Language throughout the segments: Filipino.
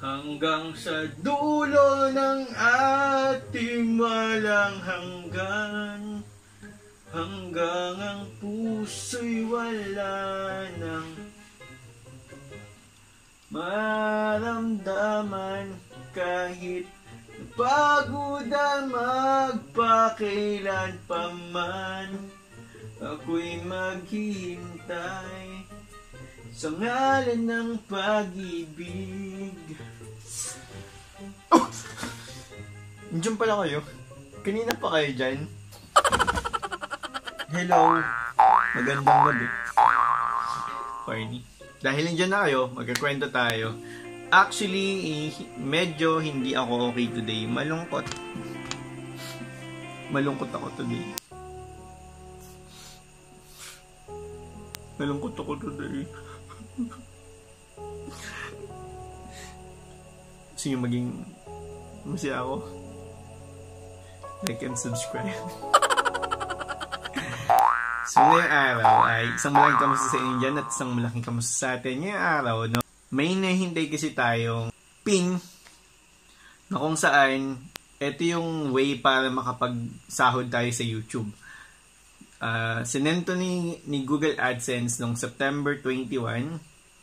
hanggang sa dulo ng ating walang hanggan, hanggang ang puso'y wala nang maramdaman, kahit pagod ang magpakailan pa man, ako'y maghihintay sa ngalan ng pag-ibig. Oh! Nandiyan pala kayo. Kanina pa kayo dyan. Hello. Magandang gabi. Corny. Dahil nandiyan na kayo, magkakwento tayo. Actually, medyo hindi ako okay today. Malungkot. Malungkot ako today. Malungkot ako today. Gusto nyo maging masaya ako? Like and subscribe. So ngayong araw ay isang malaking kamusta sa inyo dyan at isang malaking kamusta sa atin. Ngayong araw, no, may nahintay kasi tayong pin na kung saan ito yung way para makapagsahod tayo sa YouTube. Sinento ni Google AdSense noong September 21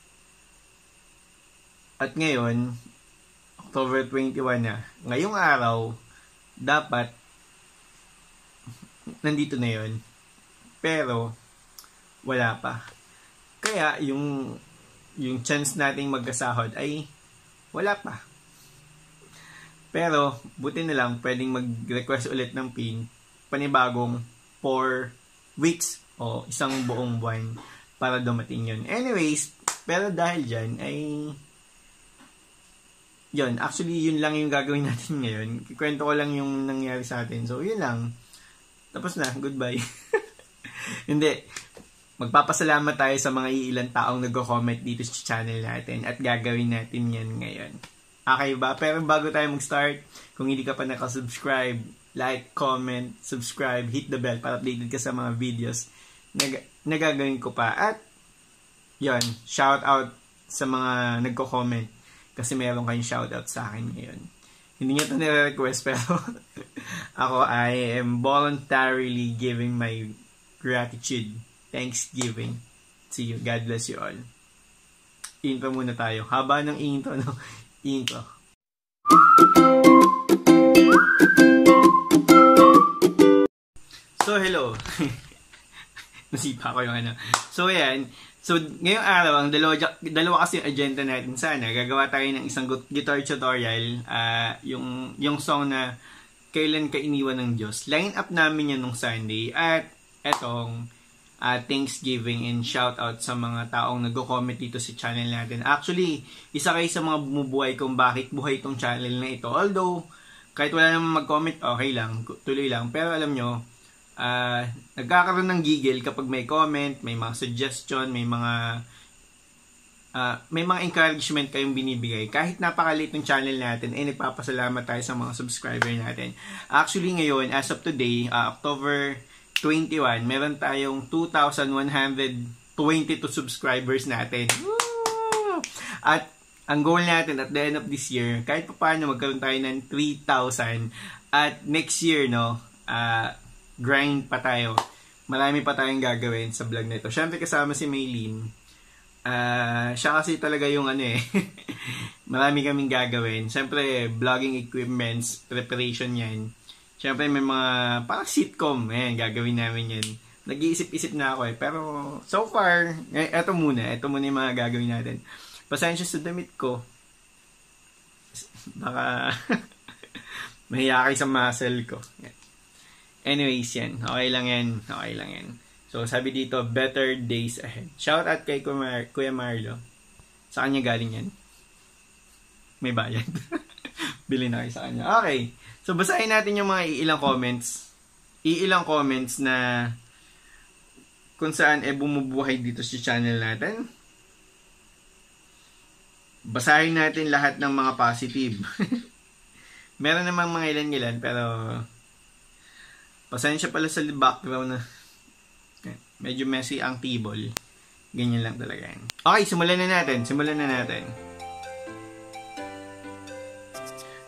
at ngayon October 21 na. Ngayong araw dapat nandito na yon, pero wala pa, kaya yung chance nating magkasahod ay wala pa. Pero buti na lang pwedeng mag-request ulit ng PIN panibagong 4 weeks o isang buong buwan para dumating yun. Anyways, pero dahil dyan ay yun, actually yun lang yung gagawin natin ngayon. Kikwento ko lang yung nangyari sa atin. So yun lang, tapos na, goodbye. Hindi, magpapasalamat tayo sa mga iilang taong nag-comment dito sa channel natin at gagawin natin yan ngayon. Okay ba? Pero bago tayo mag-start, kung hindi ka pa nakasubscribe, like, comment, subscribe, hit the bell para updated ka sa mga videos na gagawin ko pa. At yon, shout out sa mga nagko-comment kasi meron kayong shout out sa akin ngayon. Hindi niya ito nire-request pero ako I am voluntarily giving my gratitude, thanksgiving to you. God bless you all. Intro muna tayo. Haba ng intro, no? Intro. So, hello. Nasipa ko yung ano. So, ayan. So, ngayong araw, ang dalawa kasi yung agenda natin sana. Gagawa tayo ng isang guitar tutorial. Yung song na Kailan Ka Iniwan ng Diyos. Line up namin yan nung Sunday. At etong Thanksgiving and shout out sa mga taong nag-comment dito sa channel natin. Actually, isa kayo sa mga bumubuhay kung bakit buhay itong channel na ito. Although, kahit wala naman mag-comment, okay lang. Tuloy lang. Pero alam nyo, nagkakaroon ng gigil kapag may comment, may mga suggestion, may mga encouragement kayong binibigay. Kahit napakaliit ng channel natin, nagpapasalamat tayo sa mga subscriber natin. Actually ngayon, as of today, October 21, meron tayong 2,122 subscribers natin. Woo! At ang goal natin at the end of this year, kahit pa paano magkaroon tayo ng 3,000. At next year, no, grind pa tayo. Marami pa tayong gagawin sa vlog na ito. Siyempre kasama si Maylene. Siya kasi talaga yung ano marami kaming gagawin. Siyempre, vlogging equipments, preparation yan. Siyempre, may mga parang sitcom. Ayan, gagawin namin yan. Nag-iisip-isip na ako pero so far, eto muna yung mga gagawin natin. Pasensya sa damit ko. Baka mahiya kayo sa muscle ko. Anyways, yan. Okay lang yan. So, sabi dito, better days ahead. Shout out kay Kuya Marlo. Sa kanya galing yan. May bayad. Bili na kayo sa kanya. Okay. So, basahin natin yung mga iilang comments na kung saan bumubuhay dito sa channel natin. Basahin natin lahat ng mga positive. Meron namang mga ilan-ilan, pero pasensya pala sa background na medyo messy ang table. Ganyan lang talaga yan. Okay, simulan na natin.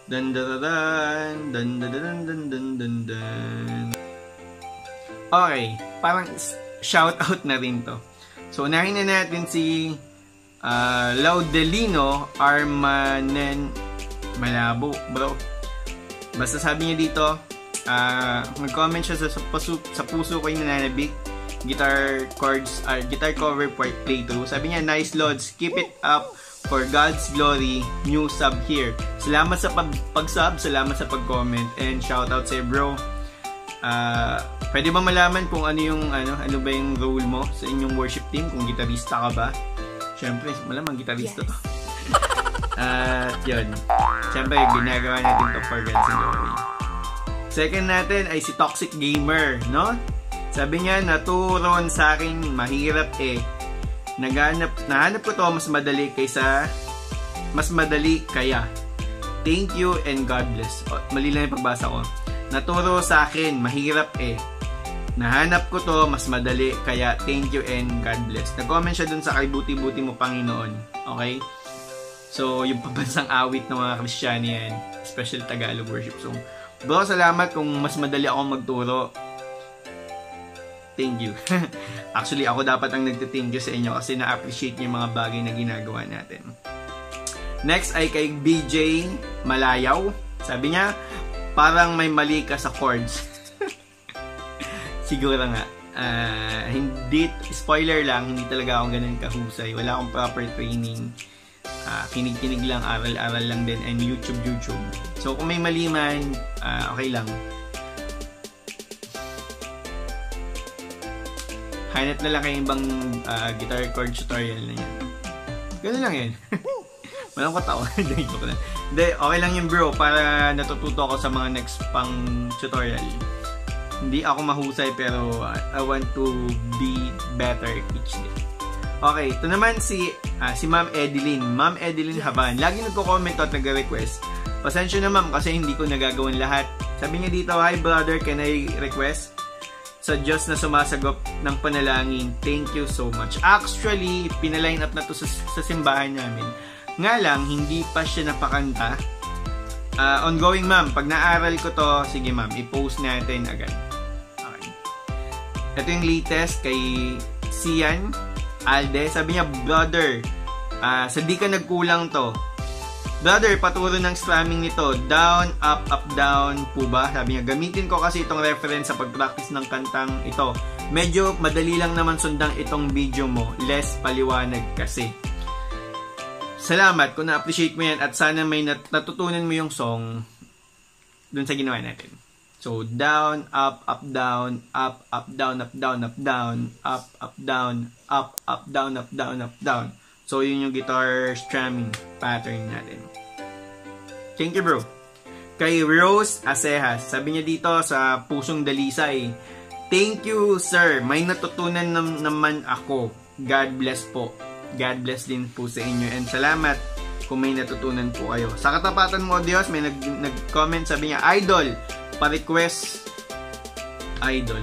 Dun dun dun dun dun dun dun dun dun dun. Okay, parang shoutout na rin to. So, unahin na natin si Laudelino Armanen Malabo, bro. Basta sabi niya dito, mag-comment siya sa puso ko yung nananabik. Guitar chords, guitar cover playthrough. Sabi niya, nice Lods, keep it up for God's glory, new sub here. Salamat sa pag-sub, salamat sa pag-comment, and shoutout sa'yo, bro. Pwede ba malaman kung ano ba yung role mo sa inyong worship team? Kung gitarista ka ba? Siyempre, malamang gitarista to. At yun. Siyempre, ginagawa natin to for God's glory. Second natin ay si Toxic Gamer, no? Sabi niya, naturon sa akin, mahirap eh. Nahanap ko to mas madali kaya. Thank you and God bless. Mali lang yung pagbasa ko. Naturo sa akin, mahirap eh. Nahanap ko to mas madali kaya thank you and God bless. Nag-comment siya dun sa kay buti-buti mo Panginoon. Okay? So, yung pabansang awit ng mga Kristiyano yan. Special Tagalog worship song. Bro, salamat kung mas madali ako magturo. Thank you. Actually, ako dapat ang nagte-thank you sa inyo kasi na-appreciate niyo yung mga bagay na ginagawa natin. Next ay kay BJ Malayaw. Sabi niya, parang may mali ka sa chords. Siguro nga. Hindi, spoiler lang, hindi talaga ako ganun kahusay. Wala akong proper training. Kinig-kinig lang, aral-aral lang din, and YouTube. So, kung may mali man, okay lang. Hanap na lang kayo ibang guitar chord tutorial na yan. Ganun lang yan. Walang katawa. Hindi, okay lang yun, bro, para natututo ako sa mga next pang tutorial. Hindi ako mahusay pero I want to be better each day. Okay, ito naman si Ma'am Edeline. Ma'am Edeline Haban. Lagi nagko-comment at nag-request. Pasensya na ma'am kasi hindi ko nagagawin lahat. Sabi niya dito, hi brother, can I request? Sa Diyos na sumasagop ng panalangin, thank you so much. Actually, pinaline up na to sa simbahan namin. Nga lang, hindi pa siya napakanta. Ongoing ma'am, pag naaral ko to, sige ma'am, i-post natin agad. Okay. Ito yung latest kay Sian Alde. Sabi niya, brother, sa di ka nagkulang to. Brother, paturo ng strumming nito. Down, up, down po ba? Sabi niya, gamitin ko kasi itong reference sa pag-practice ng kantang ito. Medyo madali lang naman sundang itong video mo. Less paliwanag kasi. Salamat kung na-appreciate mo yan at sana may natutunan mo yung song dun sa ginawa natin. So, down, up, down, up, down, down, down, up, down, up, down, down, down. So, yun yung guitar strumming pattern natin. Thank you, bro. Kay Rose Acejas, sabi niya dito sa Pusong Dalisay, thank you, sir. May natutunan naman ako. God bless po. God bless din po sa inyo. And salamat kung may natutunan po kayo. Sa katapatan mo, Diyos, may nag-comment, sabi niya, idol, pa-request, idol.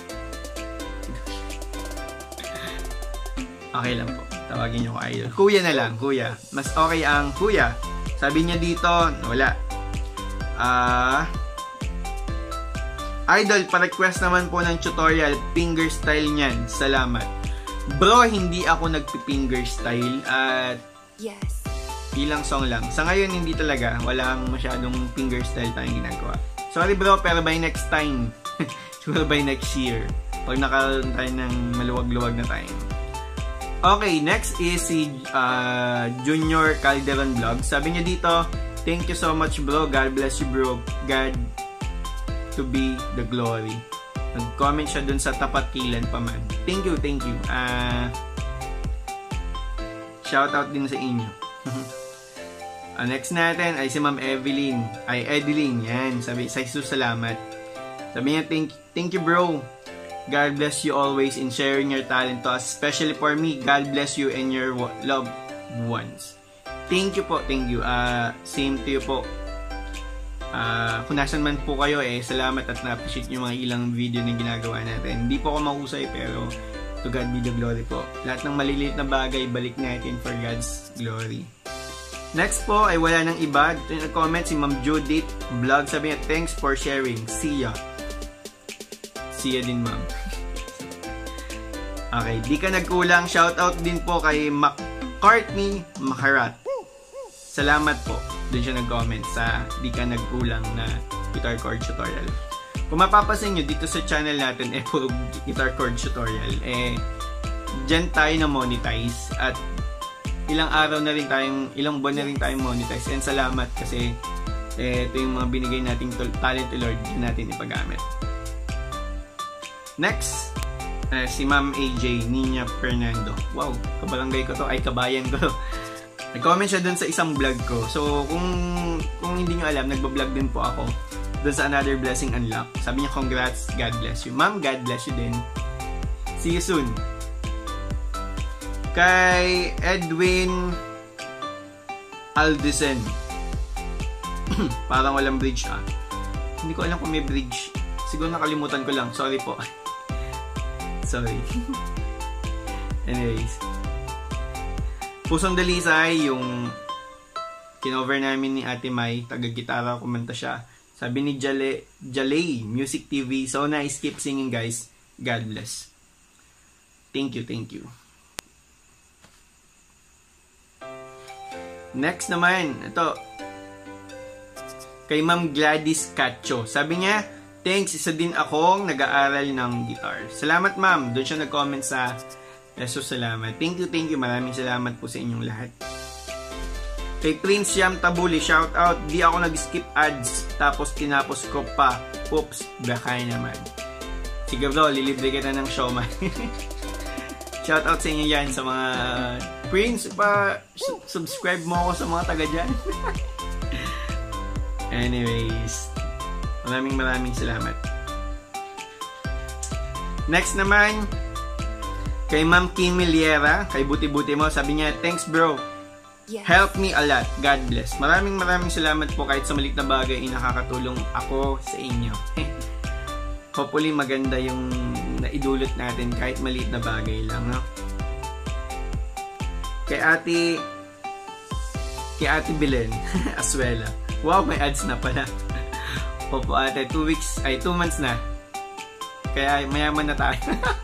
Okay lang po. Tawagin nyo ko idol. Kuya na lang, kuya. Mas okay ang kuya. Sabi niya dito, wala. Idol, pa-request naman po ng tutorial. Finger style niyan. Salamat. Bro, hindi ako nagpi-finger style. At yes, ilang song lang. Sa ngayon, hindi talaga. Walang masyadong finger style tayong ginagawa. Sorry bro, pero by next time. Siguro by next year. Pag nakaroon tayo ng maluwag-luwag na time. Okay, next is si Junior Calderon Vlog. Sabi niya dito, thank you so much bro. God bless you bro. God to be the glory. Nag-comment siya dun sa Tapat Kilan pa man. Thank you, thank you. Shout out din sa inyo. Next natin ay si Ma'am Evelyn. Ay, Edeline. Yan. Sabi, sa Jesus salamat. Sabi niya, thank you bro. God bless you always in sharing your talent to us. Especially for me, God bless you and your loved ones. Thank you po, thank you. Same to you po. Kung nasan man po kayo, salamat at na-appreciate yung mga ilang video na ginagawa natin. Hindi po ako mahusay pero to God be the glory po. Lahat ng maliliit na bagay, balik natin for God's glory. Next po ay wala nang iba. Dito yung nag-comment si Ma'am Judith Vlog. Sabi niya, thanks for sharing. See ya. See ya din, ma'am. Okay, di ka nagkulang. Shoutout din po kay McCartney Maharat. Salamat po. Doon siya nag-comment sa di ka nagkulang na guitar chord tutorial. Kung mapapasin nyo, dito sa channel natin, puro guitar chord tutorial. Dyan tayo na monetize. At ilang buwan na rin tayong monetize. And salamat kasi ito yung mga binigay nating talent to Lord natin ipagamit. Next, si Ma'am AJ Nina Fernando. Wow, kabarangay ko to, ay kabayan ko to. Nag-comment siya dun sa isang vlog ko. So, kung hindi nyo alam, nagbablog din po ako dun sa Another Blessing Unlock. Sabi niya, congrats, God bless you. Ma'am, God bless you din. See you soon. Kay Edwin Aldisen. Parang walang bridge Hindi ko alam kung may bridge. Siguro nakalimutan ko lang. Sorry po. Sorry. Anyways. Pusong Dalisay, yung kinover namin ni Ate Mai, taga-gitara, kumanta siya. Sabi ni Jalay Music TV, so nice, keep singing guys. God bless. Thank you, thank you. Next naman, ito. Kay Ma'am Gladys Cacho. Sabi niya, thanks, isa din akong nag-aaral ng guitar. Salamat ma'am. Doon siya nag-comment sa Eso, salamat. Thank you. Maraming salamat po sa inyong lahat. Kay Prince Yam Tabuli, shout out. Di ako nag-skip ads, tapos tinapos ko pa. Oops, bakay naman. Sige bro, lilibre kita ng showman. Shout out sa inyo yan, sa mga Prince, subscribe mo ako sa mga taga dyan. Anyways, maraming salamat. Next naman, kay Ma'am Kimi Liera, kay Buti-Buti mo, sabi niya, thanks bro. Yes. Help me a lot. God bless. Maraming salamat po, kahit sa maliit na bagay, nakakatulong ako sa inyo. Hopefully maganda yung naidulot natin kahit maliit na bagay lang, no? Kay Ate Belen Aswela. Wow, may ads na pala. Opo ate, 2 months na. Kaya mayaman na tayo.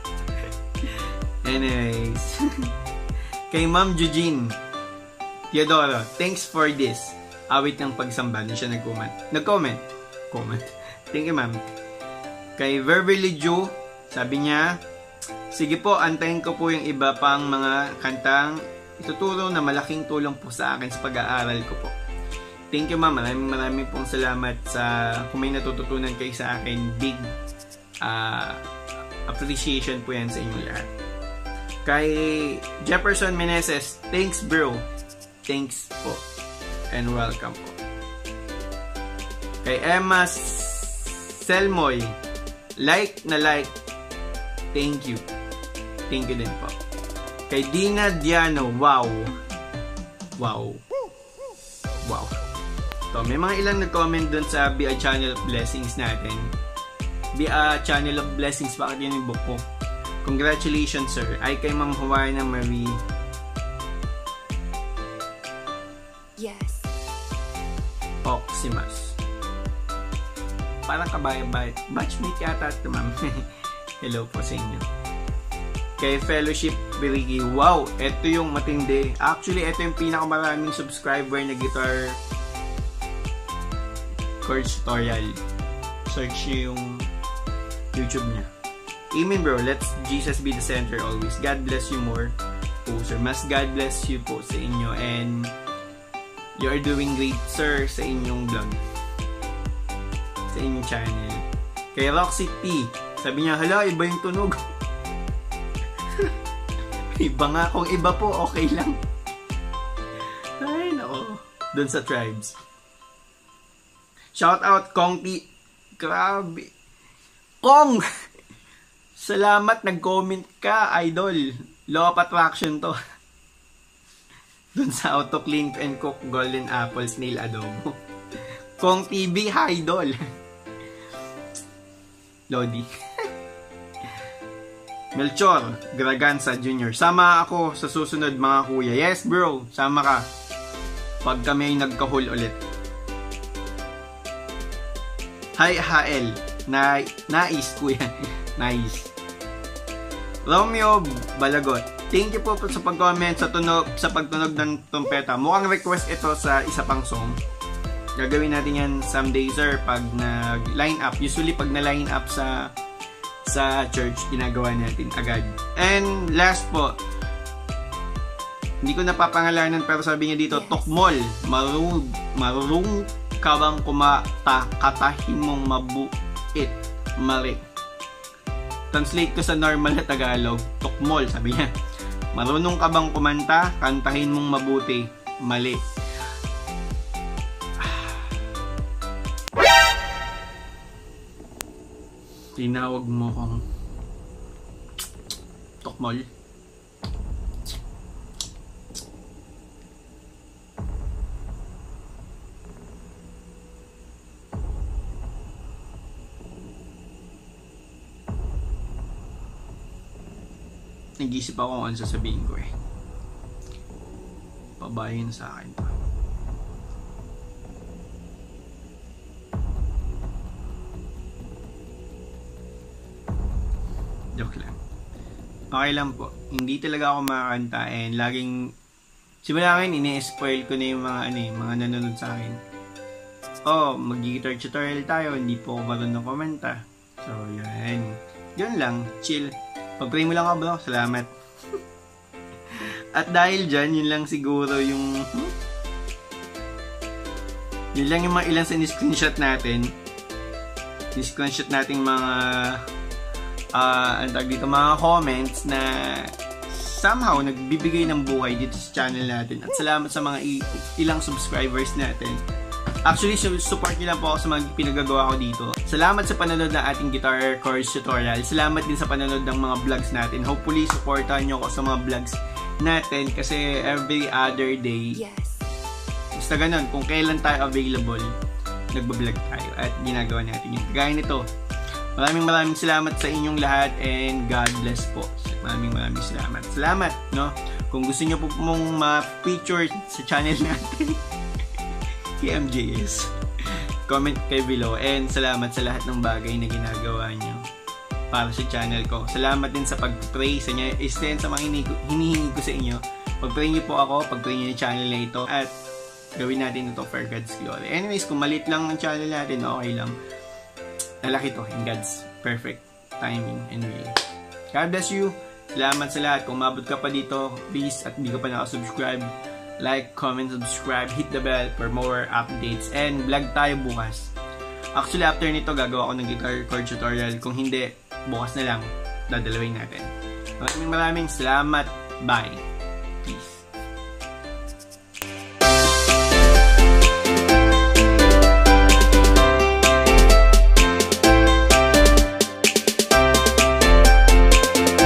Anyways. Kay Ma'am Eugene Teodoro, thanks for this. Awit ng pagsamba. Doon siya nag-comment. Thank you ma'am. Kay Verbally Ju, sabi niya, sige po, antayin ko po yung iba pang mga kantang ituturo na malaking tulong po sa akin sa pag-aaral ko po. Thank you ma'am. Maraming pong salamat sa kung may natututunan kayo sa akin. Big appreciation po yan sa inyong lahat. Kay Jefferson Meneses, thanks bro. Thanks po. And welcome po. Kay Emma Selmoy, like. Thank you. Thank you din po. Kay Dina Diano, wow. So, may mga ilang nag-comment dun sa Be a Channel of Blessings natin. Be a Channel of Blessings, bakit yun yung book ko? Congratulations sir. Ay kay Ma'am Juana Marie. Yes. Oximas. Parang kabayan-bayan. Batchmate yata ito ma'am. Hello po sa inyo. Kay Fellowship Birigi, wow, ito yung matindi. Actually, ito yung pinakamaraming subscriber na guitar chords tutorial. Search nyo yung YouTube niya. Amen bro, let's Jesus be the center always. God bless you more po sir. Mas God bless you po sa inyo, and you are doing great sir sa inyong vlog, sa inyong channel. Kay Roxy T, sabi niya, hala, iba yung tunog. Iba nga, kung iba po, okay lang. Ay, nako. Doon sa tribes. Shout out, Kong T. Grabe. Kong! Salamat, nag-comment ka, idol. Law of attraction to. Doon sa Auto Clean and Cook Golden Apple Snail Adobo. Kong TV, idol. Lodi. Melchor Graganza Jr. Sama ako sa susunod mga kuya. Yes bro, sama ka. pag kami ay nagkahol ulit. Hi HL. Nice kuya. Nice. Romeo Balagot. Thank you po sa pag-comment sa pagtunog ng trumpeta. Mukhang request ito sa isa pang song. Gagawin natin yan someday, sir, pag nag-line up. Usually pag na-line up sa church, ginagawa natin agad. And last po, hindi ko napapangalanan pero sabi niya dito, Tokmol, marunong ka bang kumata, katahin mong mabuit, mali. Translate ko sa normal na Tagalog, Tokmol, sabi niya. Marunong ka bang kumanta, kantahin mong mabuti, mali. Tinawag mo kong Tokmol. Nag-isip ako kung ano sasabihin ko eh. Pabayin sa akin to. Joke lang. Okay lang po. Hindi talaga ako makakanta and laging simula ngayon ini-spoil ko na yung mga nanonood sa akin. Oh, mag-guitar tutorial tayo, hindi po ako marunong kumanta. So, yan. Yun lang, chill. Pag-pray mo lang ako bro, salamat. At dahil dyan, yun lang siguro yung yun lang yung mga ilan sa ni-screenshot natin. Ni-screenshot nating mga mga comments na somehow nagbibigay ng buhay dito sa channel natin. At salamat sa mga ilang subscribers natin. Actually, support nyo lang po ako sa mga pinagagawa ko dito. Salamat sa panonood ng ating guitar chords tutorial. Salamat din sa panonood ng mga vlogs natin. Hopefully, supportan nyo ako sa mga vlogs natin kasi every other day. Yes. Basta ganun, kung kailan tayo available, nagbablog tayo at ginagawa natin yun. Gaya nito. Maraming salamat sa inyong lahat and God bless po. Maraming salamat. Salamat, no? Kung gusto nyo po mong ma-feature sa channel natin, KMJS, comment kayo below and salamat sa lahat ng bagay na ginagawa nyo para sa channel ko. Salamat din sa pag-pray sa inyo. Isa sa mga hinihingi ko sa inyo. Pag-pray nyo po ako, pag-pray nyo yung channel na ito at gawin natin ito for God's glory. Anyways, kung maliit lang ang channel natin, okay lang. Lalaki to in God's perfect timing and will. God bless you. Salamat sa lahat. Kung mabot ka pa dito, please, at hindi ka pa nakasubscribe, like, comment, subscribe, hit the bell for more updates. And vlog tayo bukas. Actually, after nito, gagawa ko ng guitar chord tutorial. Kung hindi, bukas na lang, dadalawin natin. Maraming salamat. Bye!